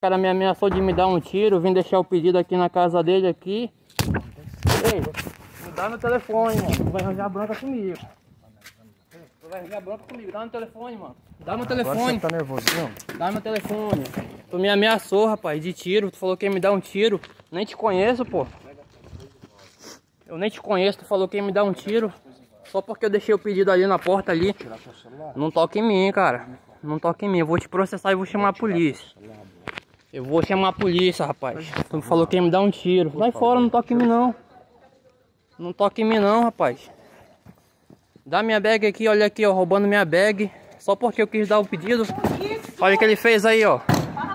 cara me ameaçou de me dar um tiro. Vim deixar o pedido aqui na casa dele aqui. Ei, me dá meu telefone, mano. Tu vai arranjar bronca comigo. Tu vai arranjar bronca comigo. Dá meu telefone, mano. Dá meu telefone. Agora você tá nervoso, não? Dá meu telefone. Tu me ameaçou, rapaz, de tiro. Tu falou que ia me dar um tiro. Nem te conheço, pô. Eu nem te conheço. Tu falou que ia me dar um tiro. Só porque eu deixei o pedido ali na porta ali. Não toque em mim, cara. Não toque em mim. Eu vou te processar e vou chamar a polícia. Eu vou chamar a polícia, rapaz. Tu falou que ia me dar um tiro. Vai fora, não toque em mim não. Não toque em mim não, rapaz. Dá minha bag aqui, olha aqui, ó. Roubando minha bag. Só porque eu quis dar o pedido. Olha o que ele fez aí, ó.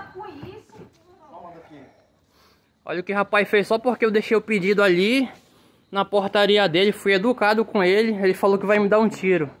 Olha o que o rapaz fez só porque eu deixei o pedido ali na portaria dele. Fui educado com ele. Ele falou que vai me dar um tiro.